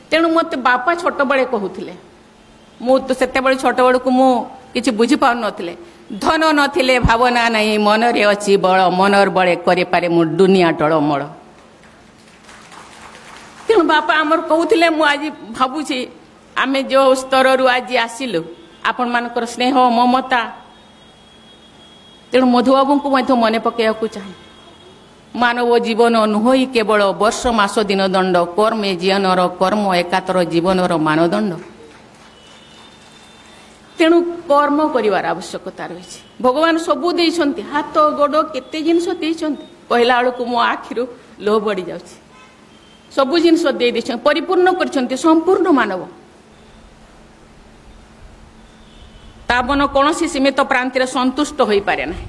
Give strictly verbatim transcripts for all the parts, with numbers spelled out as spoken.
तेणु मत बापा छोट बड़े कहूले मु तो सेते बड़े छोट बड़ को मु किछि बुझी पाउ नथिले धन नथिले भावना नहीं मन रे अछि बळ मनर बळे करे पारे मु दुनिया टळमळ तेणु बापा आमर कहूले मु आज भाबुछि आमे जो स्तर रु आज आसिलु आपण मानकर स्नेह ममता तेणु मधुबाबू को मध्य मने पकेया को चाहे मानव जीवन नुहई केवल वर्ष मास दिन दंड कर्मे जीवनर कर्म एकातर जीवनर मानदंड तेणु कर्म करिवार आवश्यकता रही भगवान सबू देइछंती हाथ गोड़ केते जिनस देइछंती कहला बेलू को मो आखिरु लो बढ़ी जाउछि सबू जिनस दे देइछन परिपूर्ण करछंती संपूर्ण मानव ताबन कौन सीमित प्रांतिर संतुष्ट हो पारे ना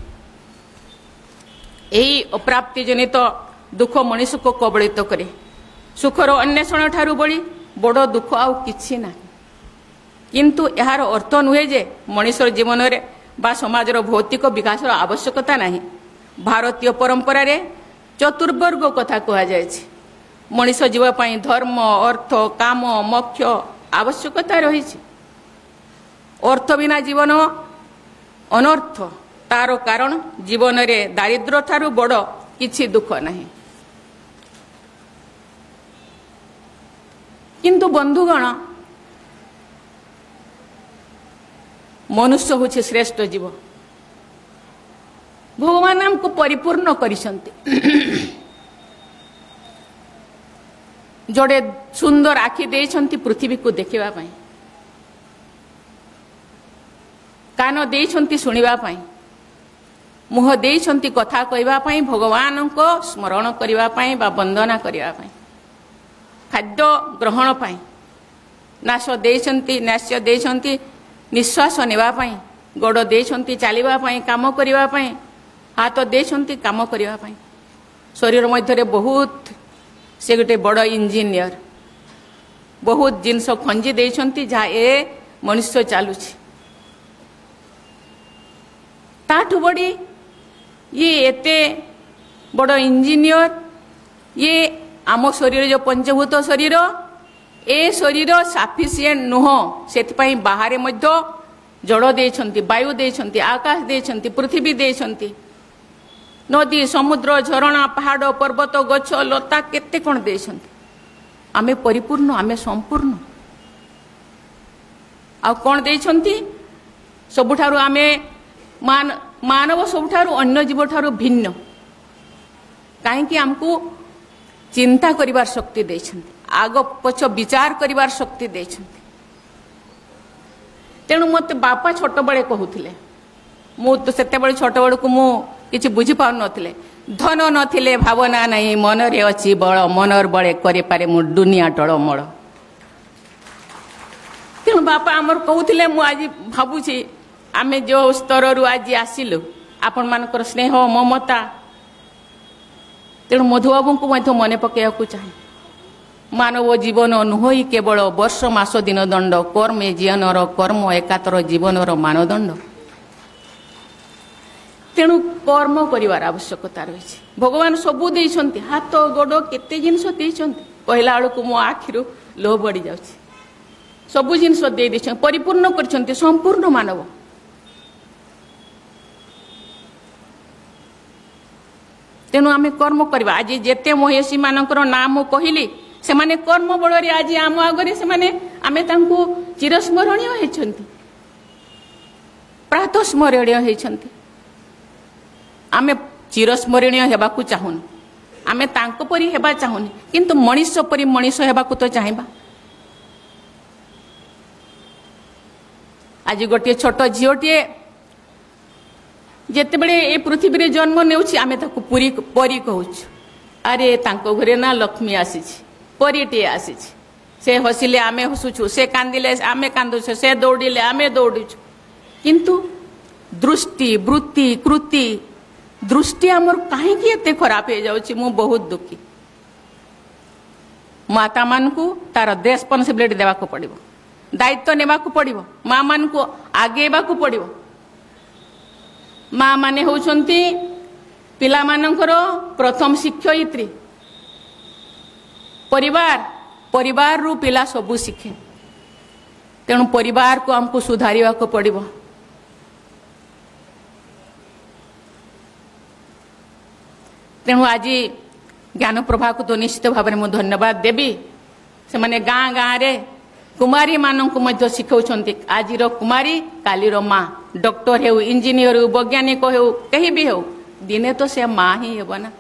यही अप्राप्ति जनित दुख मनीष को कबलित करे सुखर अन्वेषण ठारू बड़ी बड़ दुख आउ किछि ना किंतु यार अर्थ नुहे जे मनीषर जीवन रे बा समाजर भौतिक विकास आवश्यकता नहीं भारतीय परंपरा रे चतुर्वर्ग कथा कहा जाय छै मनीष जीवा पई धर्म अर्थ काम मोक्ष आवश्यकता रही छै अर्थ बिना जीवन अनर्थ तार कारण जीवन रे दारिद्र ठारू बड़ किछि दुख नहीं किंतु बंधुगण मनुष्य होछि श्रेष्ठ जीव भगवान हमको परिपूर्ण करिसंती जोड़े सुंदर आखि देइछंती पृथ्वी को देखिबा पई कान देइछंती सुनिबा पई मुह देइछंती कथा कहबा पई भगवान को स्मरण करिबा पई बा वंदना करिबा पई खाद्य ग्रहण पई नाश देइछंती नाश्य देइछंती निश्वास नेबा पई गोड़ देइछंती चालिबा पई काम करिबा पई हाथ देइछंती काम करिबा पई शरीर मध्य रे बहुत से गोटे बड़ इंजीनियर बहुत जिनस खंजी देइछंती जा ए मनुष्य चालुछि ताठु बड़ी ये एते बड़ इंजीनियर ये आम शरीर जो पंचभूत शरीर ए शरीर साफिसीएंट नुह से बाहर मध्य जड़ देइछंती वायु देइछंती आकाश देइछंती पृथ्वी देइछंती नदी समुद्र झरणा पहाड़ पर्वत गछ लता केते कोन देइछंती आमे परिपूर्ण आमे संपूर्ण आ कोन देइछंती सबुठारु आमे मान मानव सबुठारु अन्य जीव ठारु भिन्न काहेकि हमको चिंता करिवार शक्ति देइछंती आग पछ विचार करिवार शक्ति देइछंती तेणु मते बापा छोट बड़े कहूले मु तो सेते बड़े छोट बड़ को मु किछि बुझी पाउ नथिले धन नथिले भावना नहीं मन रे अछि बळ मनर बळे करे पारे मु दुनिया टळमळ तेणु बापा हमर कहूले मु आज भाबुछि आमे जो स्तर रु आज आसिलु आपण मानकर स्नेह ममता तेणु मधुबाबू को मध्य मने पकेया को चाहे मानव जीवन नुहई केवल वर्ष मास दिन दंड कर्मे जीवनर कर्म एकातर जीवनर मानदंड तेणु कर्म करिवार आवश्यकता रही भगवान सबू देइछंती हाथ गोड़ केते जिनस देइछंती कहला बेलू को मो आखिरु लो बढ़ी जाउछि सबू जिनस दे देइछन परिपूर्ण करछंती संपूर्ण मानव तेणु आमे कर्म करबा आज जेते महेशी मानकर नाम कहली से माने कर्म बल रे आज आम आगरे से माने आमे तांको चिरस्मरणीय हेछंती प्रातः स्मरणीय हेछंती आमे चिरस्मरणीय हेबा को चाहुन आमे तांको परि हेबा चाहुन किंतु मनीष परि मनीष हेबा को तो चाहेबा आज गोटे छोट झियोटे जेते बड़े ए पृथ्वी रे जन्म नेउछि आमे ताको पुरी परी कहउछु अरे तांको घरे ना लक्ष्मी आसीछि परीटे आसीछि से हसिले आमे हसुछु से कांदिले आमे कांदुछु से दौड़िले आमे दौड़ुछु किंतु दृष्टि वृत्ति कृति दृष्टि हमर काहे कि एते खराब हे जाउछि मु बहुत दुखी माता मान को तार रेस्पोंसिबिलिटी देबा को पड़िबो दायित्व नेबा को पड़िबो मां मान को आगेबा को पड़िबो मां माने होउछंती पिला मानकर प्रथम शिक्षयित्री परिवार परिवार रु पिला सबू शिखे तेणु परिवार को हमको सुधारिया को पड़िबो। तेणु आज ज्ञान प्रभा को तो निश्चित भाव में मुझे धन्यवाद देवी से माने गाँ गाँ रे कुमारी मानक मध्य शिखौछंती आज कुमारी कालीर माँ डॉक्टर हो इंजीनियर हो वैज्ञानिक हो कहीं भी हो दिने तो से माँ ही हेब ना।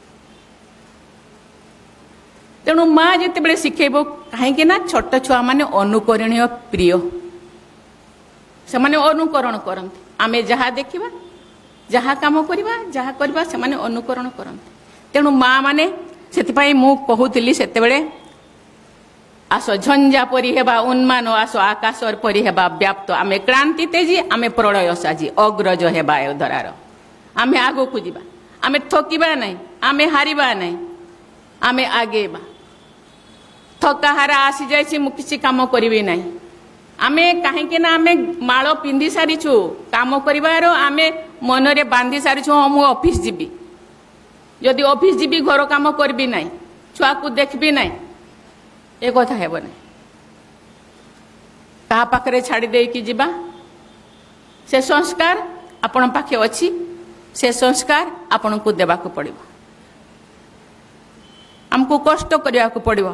तेणु माँ जिते शिखेब कहीं ना छोट छुआ माने अनुकरणीय प्रिय से माने अनुकरण करते आमे जहाँ देखा जहाँ काम करवा जहाँ करवा से माने अनुकरण करते। तेणु माँ माने से मु कहूली से आस झंझा परी हेबा उन्मान आस आकाश परी हेबा व्याप्त आमे क्रांति तेजी आमे प्रलय साजी अग्रज हेबा धरार आमे आगो को जीवा आमे थकिबा नहीं आमे हारिबा नहीं आमे आगेबा थकाहारा आसी जाइछि मु किछि काम करिबे नहीं आमे कहीं ना आमे माल पिंधि सारिछु काम करिवार आमे मनरे बांधि सारिछु हम ऑफिस जीबी जदि ऑफिस जीबी घर काम करबी नहीं छुआ को देखबी नहीं ए कथा हेब नहीं कहा पाखरे छाड़ी दे कि जीवा से संस्कार आपण पाखे अछि से संस्कार आपण को देबा को पड़िबो हमको कष्ट करिया को पड़िबो।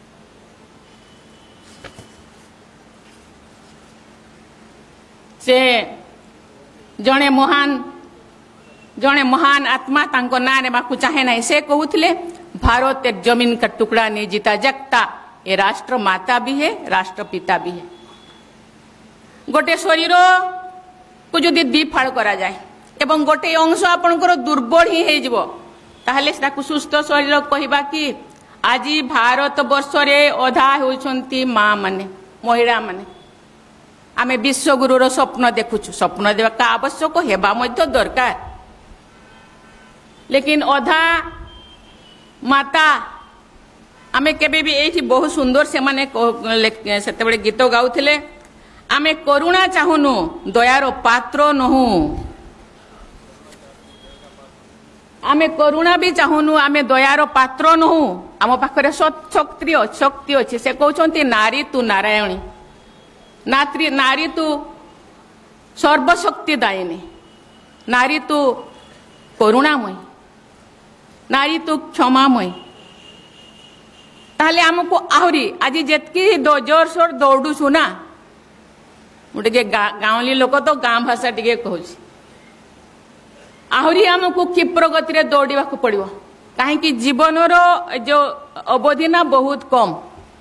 से जड़े महान जड़े महान आत्मा तांको ना नेबाकू चाहे ना से कहूले भारत एक जमीन का टुकड़ा नहीं जीता जगता ये राष्ट्र माता भी है राष्ट्र पिता भी है। गोटे शरीर को जदि दी फाड़ करा जाए एवं गोटे अंश आपणकर दुर्बल ही है जीवो ताहले ताकू सुस्थ शरीर कहबा कि आज भारत वर्ष रे अधा होउछंती माँ माने महिला माने आमे विश्वगुरुर स्वप्न देखुछु स्वप्न देवा का आवश्यक हेबा मध्य दरकार लेकिन अधा माता आमे केबे भी एठी बहुत सुंदर से माने सेते बळे गीत गाउथिले आमे करुणा चाहुनु दयार पात्र नहु आमे करुणा भी चाहुनु आमे दयार पात्र नहु आम पाखरे शक्ति शक्ति अछि से कहउछंती नारी तू नारायणी नात्री नारी तू सर्वशक्ति दायिनी नारी तू करुणामय नारी तू क्षमामय ताहले हमको आहरी आज जेतकी जोर सोर दौड़ू छु ना मुझे गाँवली लोक तो गाँ भाषा टिके कहूँ आहरी हमको क्षिप्र गति रे दौड़ा पड़ो कहीं जीवन जो अवधि ना बहुत कम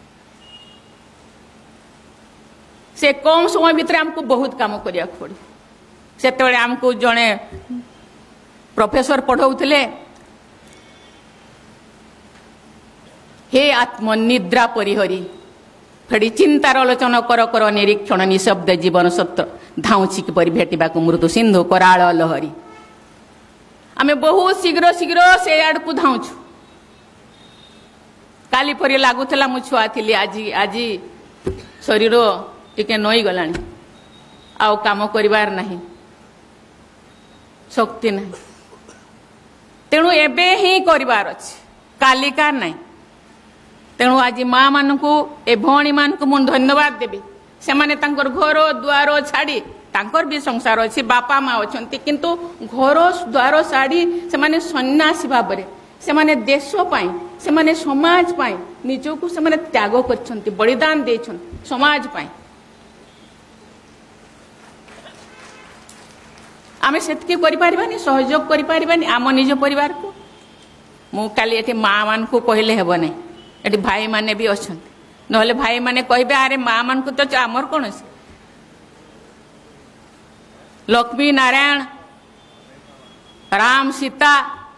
से कम समय भितर हमको बहुत काम करिया पड़ो से हमको जड़े प्रोफेसर पढ़ाउथिले हे आत्मनिद्रा परिहरी फेड़ी चिंतार आलोचना कर कर निरीक्षण निशब्द जीवन सत्य धाउची किपर भेटा मृत्यु सिंधु कराल लहरी आमे बहुत शीघ्र शीघ्र से आड़ को धाउछु काली परी लागुला मु छुआ थी आज आज शरीर टिके नई गलानी आउ काम करिवार नहीं शक्ति नहीं तेणु एबे ही करिवार अछि कालिका नहीं तेणु आज माँ मान को ए भौणी मान को मुझे धन्यवाद देवी से माने तांकर घर द्वार छाड़ी तांकर भी संसार अच्छी बापा माँ अच्छा किंतु घर द्वार छाड़ी से माने सन्यासी भाव से माने देश पाई से माने समाज पाई निजको से माने त्याग कर बलिदान दे समाज पाई आमे सेतकी करि पारिबानी सहयोग करि पारिबानी आम निज परिवार को मु काली एठी माँ मान को कहले हेबो नै एटी भाई माने भी अच्छा नहले भाई माने कहबे अरे माँ मान को तो आमर कौन से लक्ष्मी नारायण राम सीता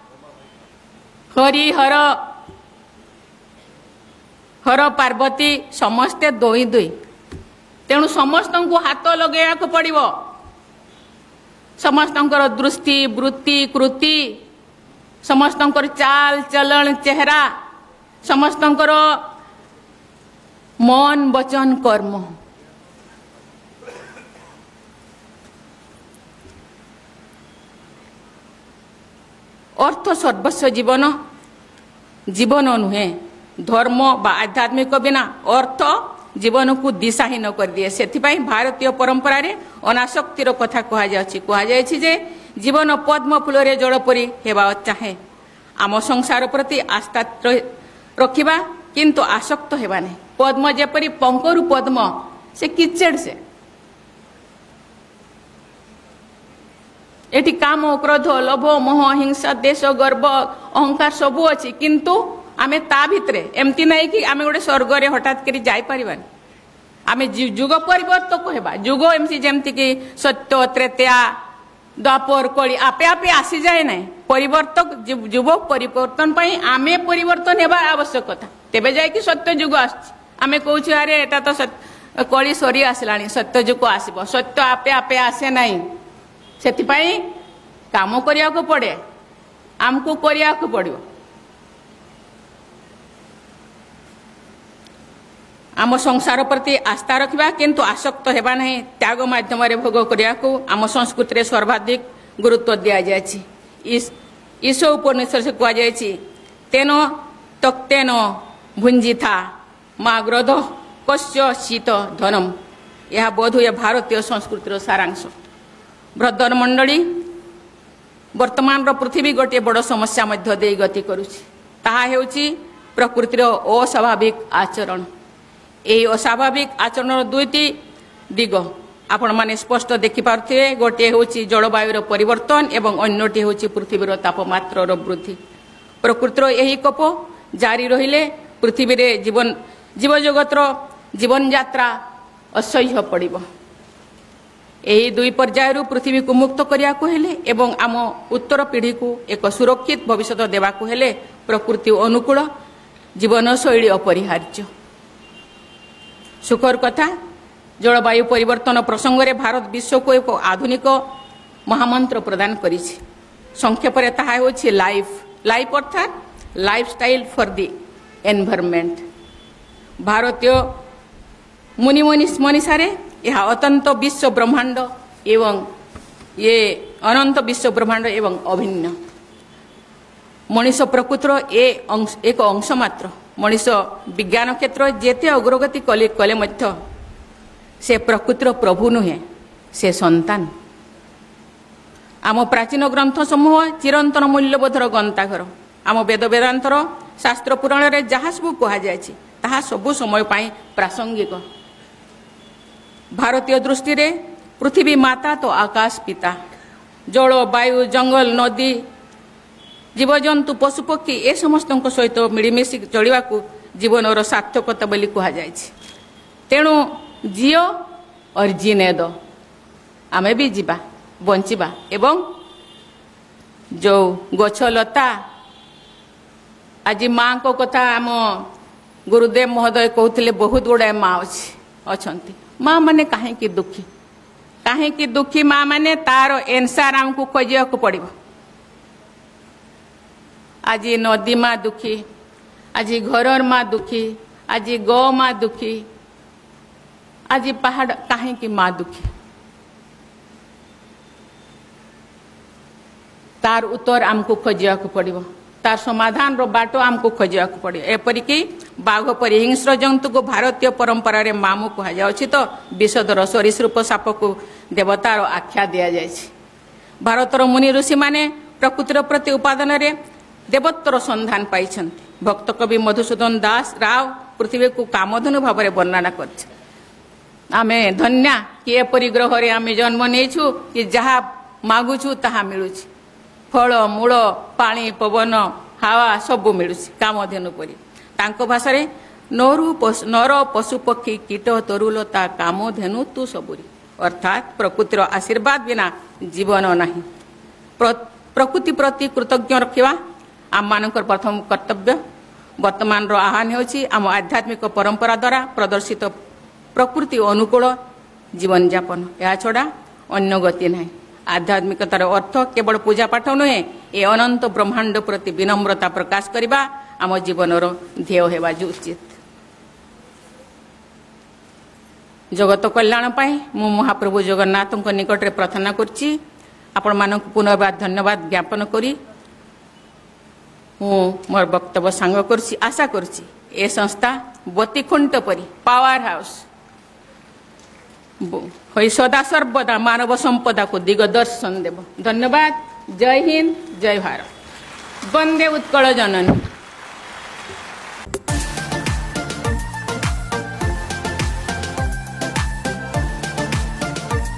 हरि हर हर पार्वती समस्ते दुई दुई तेणु समस्त को हाथ लगे पड़ो समस्त दृष्टि वृत्ति कृति समस्त चाल चलन चेहरा समस्त मन वचन कर्म अर्थ सर्वस्व जीवन जीवन नुहे धर्म बा आध्यात्मिक बिना अर्थ जीवन को दिशाहीन कर दिए से भारतीय परंपरा रे अनासक्तिर कथा कह जाए जीवन पद्म फूल जल परी हेबा चाहे आम संसार प्रति आस्था रखिबा किंतु आसक्त हेबा नहीं पद्म जेपरी पंकरु पद्म से किचेड़ से एटी काम क्रोध लोभ मोह हिंसा देश गर्व अहंकार सबू अच्छी किंतु आमे ता भितरे एमती नहीं कि आमे गोटे स्वर्ग रे हठात करी जाई परिबानी आमे जुग परिवर्तक हेबा जुग एमती जेमती कि सत्य त्रेता द्वापर कली आपे आपे आसी जाए नहीं परिवर्तक जुग परिवर्तन पई आमे परिवर्तन हेबा आवश्यकता तेबे जाय कि सत्य जुग आछि आमे कहूछु अरे एटा तो कली सरी आसलानी सत्य जुग आसीबो सत्य आपे आपे आसे नहीं सेति पई काम करिया को पड़े आमको करिया को पड़ियो आम संसार प्रति आस्था रखा किंतु आसक्त हेबा नहीं त्याग माध्यम भोग करिया को आम संस्कृति रे सर्वाधिक गुरुत्व दिया जायछि ईश उपनिषद से कह जायछि तेनो तक्तेन भुंजिथा माग्रध कस्य शीत धनम यह बोध हुए भारतीय संस्कृतिर सारांश ब्रदर मंडली वर्तमान पृथ्वी गोटे बड़ समस्या मध्य दे गति करुछि ताहा हेउछि प्रकृतिर अस्वाभाविक आचरण यही अस्वाभाविक आचरण दुईटी दिग आपण माने स्पष्ट देखि पारथिबे गोटे होछि जलवायुर परिवर्तन एवं अन्यटी होछि पृथ्वीर तापमात्रार वृद्धि प्रकृतिर यही कोप जारी रहिले पृथ्वी रे जीवन जीव जगतर जीवन यात्रा असह्य पड़िबो यही दुई पर्यायर पृथ्वी को मुक्त करिया को हेले एवं आम उत्तर पीढ़ी को एक सुरक्षित भविष्य देवा को हेले प्रकृति अनुकूल जीवन शैली अपरिहार्य सुखर कथा जलवायु परिवर्तन प्रसंग में भारत विश्व को एक आधुनिक महामंत्र प्रदान करिछि संक्षेप रे ताहा होछि लाइफ लाइफ अर्थात लाइफस्टाइल फॉर द एनवायरनमेंट भारतीय मुनि मनीषारे यह अत्यंत विश्व ब्रह्मांड एवं ये अनंत विश्व ब्रह्मांड एवं अभिन्न मनीष प्रकृतिर एक अंश मात्र मनीष विज्ञान क्षेत्र जेते अग्रगति कले कले मध्य से प्रकृतिर प्रभु नुहे से संतान आम प्राचीन ग्रंथ समूह चिरंतन मूल्यबोधर गंताघर आम वेद वेदांतर शास्त्र पुराण रे जहाँ सब कह जायछि ताहा सबु समय पाई प्रासंगिक भारतीय दृष्टि रे पृथ्वी माता तो आकाश पिता जल वायु जंगल नदी जीवजंतु पशुपक्षी ए समस्त सहित मिलमिशि चलवा को जीवन सार्थकता बोली कह जायछि तेणु जियो और जीने दो आमे भी जीवा बंचिबा एवं जो गछ लता आज माँ को कथा आम गुरुदेव महोदय कहते बहुत गुड़ाए माँ अच्छी अछंती माँ माने कहीं दुखी कहीं दुखी माँ माने तार एनसार आमको खोजा पड़ो आज नदी माँ दुखी आज घर माँ दुखी आज गौ माँ दुखी आज पहाड़ कहीं माँ दुखी तार उत्तर आमको खोजा पड़ो तार समाधान रो बाटो आमको खोजा पड़े एपरिक बाघ परी हिंस्र जंतु को भारतीय परंपरा रे मामू कह जाउछि तो विषधर सरीसृप साप को देवतार आख्या दिया जायछि भारतर मुनि ऋषि माने प्रकृतिर प्रति उपादान रे देवत्वर संधान पाइछन्ति भक्त कवि मधुसूदन दास राव पृथ्वी को कामधेनु भाव में वर्णना करछि आमे धन्या कि एपरि ग्रह रे आमे जन्म नेछु कि जहा मागुछु ताहा मिलुछि फल मूल पानी पवन हावा सब मिलूँ कामधेनु परी तांको भाषा रे नरु नर पशु पक्षी कीट तरुलता कामधेनु तू सबुरी अर्थात प्रकृतिर आशीर्वाद बिना जीवन नहीं प्रकृति प्रति कृतज्ञ रखा आम मान प्रथम कर्तव्य वर्तमान रो आह्वान होछि आम आध्यात्मिक परंपरा द्वारा प्रदर्शित प्रकृति अनुकूल जीवन यापन या छड़ा अन्य गति नहीं आध्यात्मिकतार अर्थ केवल पूजा पाठ नुहे ए अनंत ब्रह्मांड प्रति विनम्रता प्रकाश करवा आम जीवनर ध्येय होगा उचित जगत कल्याण पाई मु महाप्रभु जगन्नाथ निकट में प्रार्थना करछि आपण मानक पुनर्बार धन्यवाद ज्ञापन करी मु मोर वक्तव्य सांग करछि आशा करछि ए संस्था बतीखुंट परी पावर हाउस होई सदा सर्वदा मानव संपदा को दिगदर्शन देव। धन्यवाद। जय हिंद, जय भारत। वंदे उत्कल जननी।